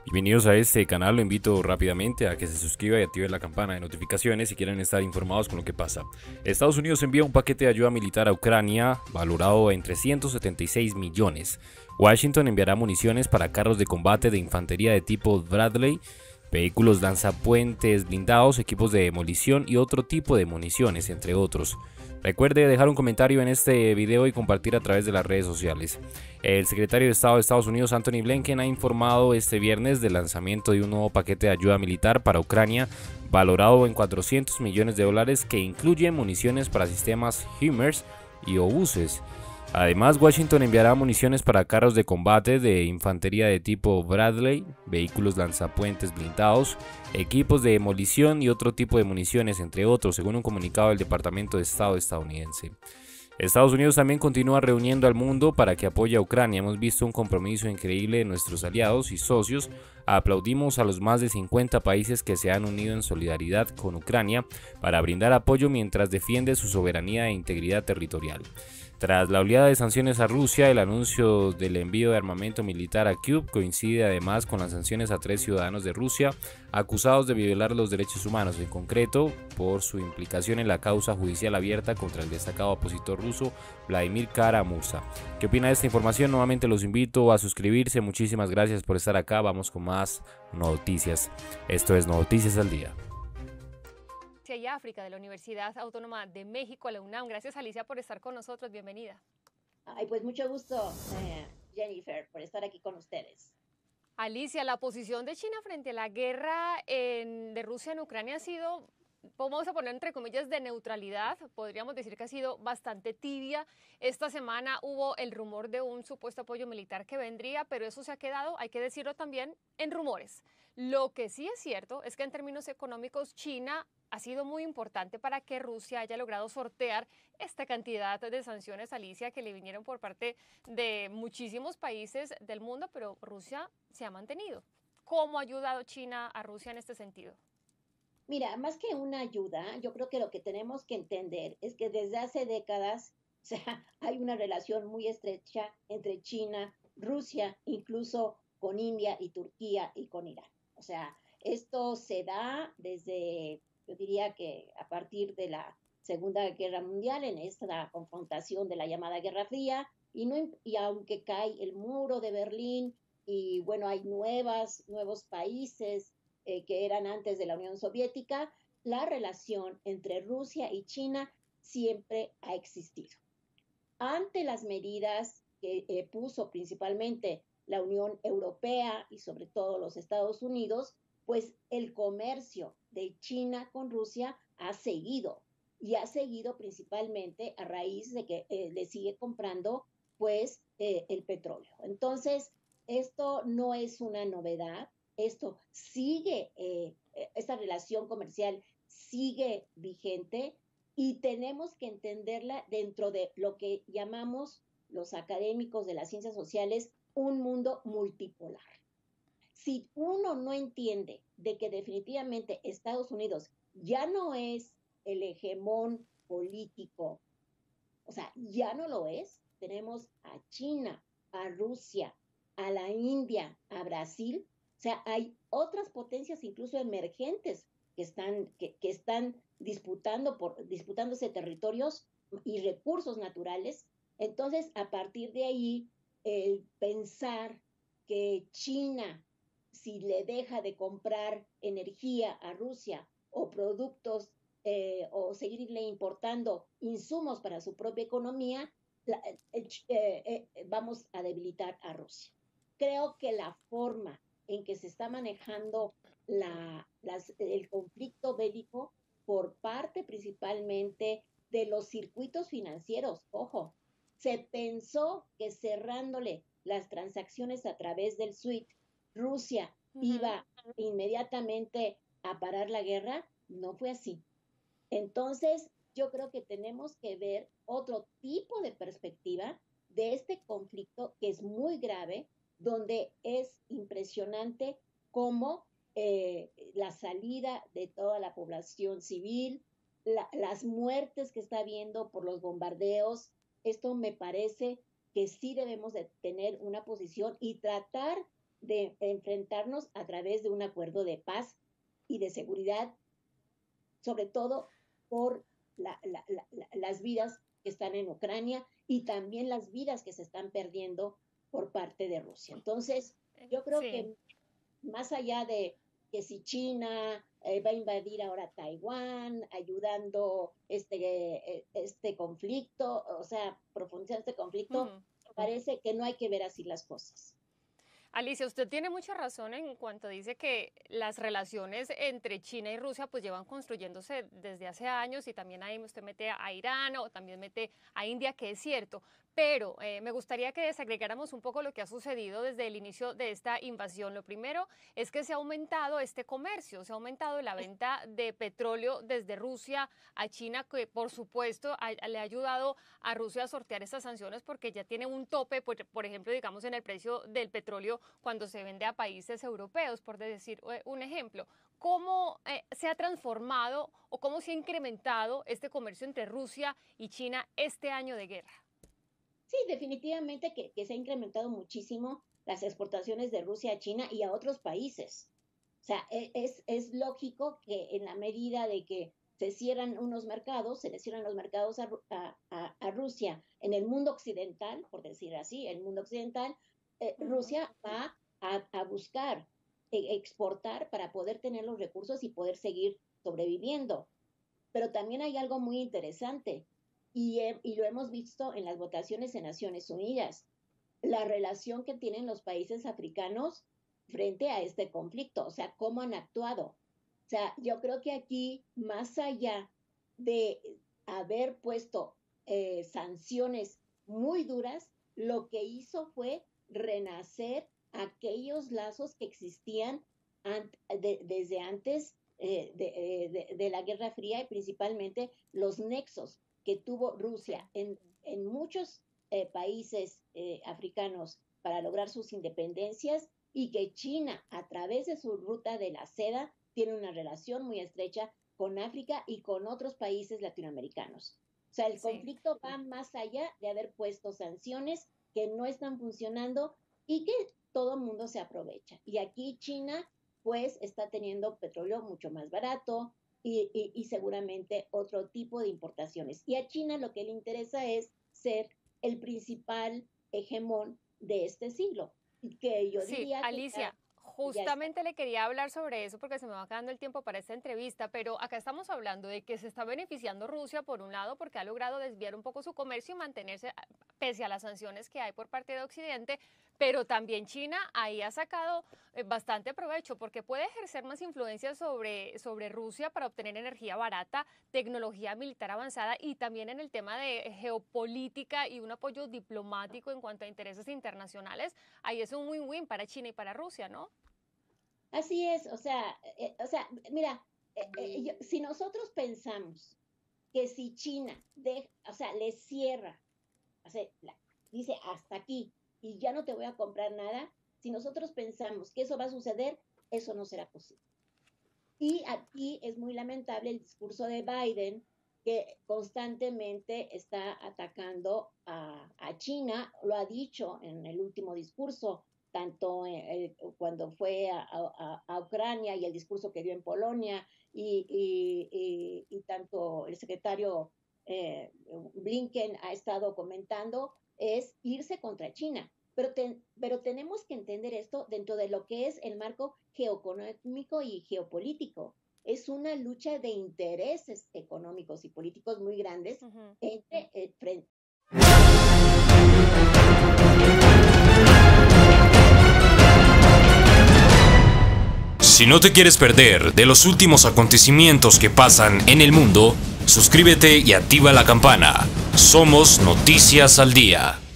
Bienvenidos a este canal, lo invito rápidamente a que se suscriba y active la campana de notificaciones si quieren estar informados con lo que pasa. Estados Unidos envía un paquete de ayuda militar a Ucrania valorado en 376 millones. Washington enviará municiones para carros de combate de infantería de tipo Bradley, vehículos lanzapuentes blindados, equipos de demolición y otro tipo de municiones, entre otros. Recuerde dejar un comentario en este video y compartir a través de las redes sociales. El secretario de Estado de Estados Unidos, Anthony Blinken, ha informado este viernes del lanzamiento de un nuevo paquete de ayuda militar para Ucrania valorado en 400 millones de dólares que incluye municiones para sistemas HIMARS y obuses. Además, Washington enviará municiones para carros de combate de infantería de tipo Bradley, vehículos lanzapuentes blindados, equipos de demolición y otro tipo de municiones, entre otros, según un comunicado del Departamento de Estado estadounidense. Estados Unidos también continúa reuniendo al mundo para que apoye a Ucrania. Hemos visto un compromiso increíble de nuestros aliados y socios. Aplaudimos a los más de 50 países que se han unido en solidaridad con Ucrania para brindar apoyo mientras defiende su soberanía e integridad territorial. Tras la oleada de sanciones a Rusia, el anuncio del envío de armamento militar a Kyiv coincide además con las sanciones a 3 ciudadanos de Rusia acusados de violar los derechos humanos, en concreto por su implicación en la causa judicial abierta contra el destacado opositor ruso Vladimir Kara-Murza. ¿Qué opina de esta información? Nuevamente los invito a suscribirse. Muchísimas gracias por estar acá. Vamos con más noticias. Esto es Noticias al Día. Y África de la Universidad Autónoma de México, la UNAM. Gracias, Alicia, por estar con nosotros. Bienvenida. Ay, pues mucho gusto, Jennifer, por estar aquí con ustedes. Alicia, la posición de China frente a la guerra de Rusia en Ucrania ha sido, vamos a poner entre comillas, de neutralidad. Podríamos decir que ha sido bastante tibia. Esta semana hubo el rumor de un supuesto apoyo militar que vendría, pero eso se ha quedado, hay que decirlo también, en rumores. Lo que sí es cierto es que en términos económicos China ha sido muy importante para que Rusia haya logrado sortear esta cantidad de sanciones, Alicia, que le vinieron por parte de muchísimos países del mundo, pero Rusia se ha mantenido. ¿Cómo ha ayudado China a Rusia en este sentido? Mira, más que una ayuda, yo creo que lo que tenemos que entender es que desde hace décadas, o sea, hay una relación muy estrecha entre China, Rusia, incluso con India y Turquía y con Irán. O sea, esto se da desde, yo diría que a partir de la Segunda Guerra Mundial, en esta confrontación de la llamada Guerra Fría, y aunque cae el muro de Berlín y bueno, hay nuevos países que eran antes de la Unión Soviética, la relación entre Rusia y China siempre ha existido. Ante las medidas que puso principalmente la Unión Europea y sobre todo los Estados Unidos, pues el comercio de China con Rusia ha seguido y ha seguido principalmente a raíz de que le sigue comprando pues el petróleo. Entonces, esto no es una novedad, esto sigue, esta relación comercial sigue vigente y tenemos que entenderla dentro de lo que llamamos los académicos de las ciencias sociales un mundo multipolar. Si uno no entiende de que definitivamente Estados Unidos ya no es el hegemón político, o sea, ya no lo es, tenemos a China, a Rusia, a la India, a Brasil, o sea, hay otras potencias incluso emergentes que están disputándose territorios y recursos naturales. Entonces, a partir de ahí, el pensar que China, si le deja de comprar energía a Rusia o productos o seguirle importando insumos para su propia economía, vamos a debilitar a Rusia. Creo que la forma en que se está manejando el conflicto bélico por parte principalmente de los circuitos financieros, ojo, se pensó que cerrándole las transacciones a través del SWIFT, Rusia iba inmediatamente a parar la guerra, no fue así. Entonces, yo creo que tenemos que ver otro tipo de perspectiva de este conflicto que es muy grave, donde es impresionante cómo la salida de toda la población civil, las muertes que está habiendo por los bombardeos, esto me parece que sí debemos de tener una posición y tratar de enfrentarnos a través de un acuerdo de paz y de seguridad, sobre todo por las vidas que están en Ucrania y también las vidas que se están perdiendo por parte de Rusia. Entonces, yo creo que más allá de que si China va a invadir ahora Taiwán, ayudando este conflicto, o sea, profundizar este conflicto, parece que no hay que ver así las cosas. Alicia, usted tiene mucha razón en cuanto dice que las relaciones entre China y Rusia pues llevan construyéndose desde hace años, y también ahí usted mete a Irán o también mete a India, que es cierto. Pero me gustaría que desagregáramos un poco lo que ha sucedido desde el inicio de esta invasión. Lo primero es que se ha aumentado este comercio, se ha aumentado la venta de petróleo desde Rusia a China, que por supuesto le ha ayudado a Rusia a sortear estas sanciones, porque ya tiene un tope, por ejemplo, digamos, en el precio del petróleo cuando se vende a países europeos, por decir un ejemplo. ¿Cómo se ha transformado o cómo se ha incrementado este comercio entre Rusia y China este año de guerra? Sí, definitivamente que se ha incrementado muchísimo las exportaciones de Rusia a China y a otros países. O sea, es lógico que en la medida de que se cierran unos mercados, se le cierran los mercados a Rusia en el mundo occidental, por decir así, el mundo occidental, Rusia va a buscar exportar para poder tener los recursos y poder seguir sobreviviendo. Pero también hay algo muy interesante. Y lo hemos visto en las votaciones en Naciones Unidas, la relación que tienen los países africanos frente a este conflicto, o sea, cómo han actuado. O sea, yo creo que aquí, más allá de haber puesto sanciones muy duras, lo que hizo fue renacer aquellos lazos que existían desde antes de la Guerra Fría, y principalmente los nexos que tuvo Rusia en muchos países africanos para lograr sus independencias, y que China, a través de su ruta de la seda, tiene una relación muy estrecha con África y con otros países latinoamericanos. O sea, el conflicto va más allá de haber puesto sanciones que no están funcionando y que todo el mundo se aprovecha. Y aquí China, pues, está teniendo petróleo mucho más barato, y seguramente otro tipo de importaciones. Y a China lo que le interesa es ser el principal hegemón de este siglo. Que yo diría Alicia, justamente le quería hablar sobre eso porque se me va acabando el tiempo para esta entrevista, pero acá estamos hablando de que se está beneficiando Rusia por un lado porque ha logrado desviar un poco su comercio y mantenerse pese a las sanciones que hay por parte de Occidente, pero también China ahí ha sacado bastante provecho porque puede ejercer más influencia sobre Rusia para obtener energía barata, tecnología militar avanzada y también en el tema de geopolítica y un apoyo diplomático en cuanto a intereses internacionales. Ahí es un win-win para China y para Rusia, ¿no? Así es, o sea, mira, si nosotros pensamos que si China le cierra, o sea, dice hasta aquí y ya no te voy a comprar nada, si nosotros pensamos que eso va a suceder, eso no será posible. Y aquí es muy lamentable el discurso de Biden, que constantemente está atacando a China, lo ha dicho en el último discurso, tanto cuando fue a Ucrania y el discurso que dio en Polonia, y tanto el secretario Blinken ha estado comentando, es irse contra China. Pero tenemos que entender esto dentro de lo que es el marco geoeconómico y geopolítico. Es una lucha de intereses económicos y políticos muy grandes entre el frente. Si no te quieres perder de los últimos acontecimientos que pasan en el mundo, suscríbete y activa la campana. Somos Noticias al Día.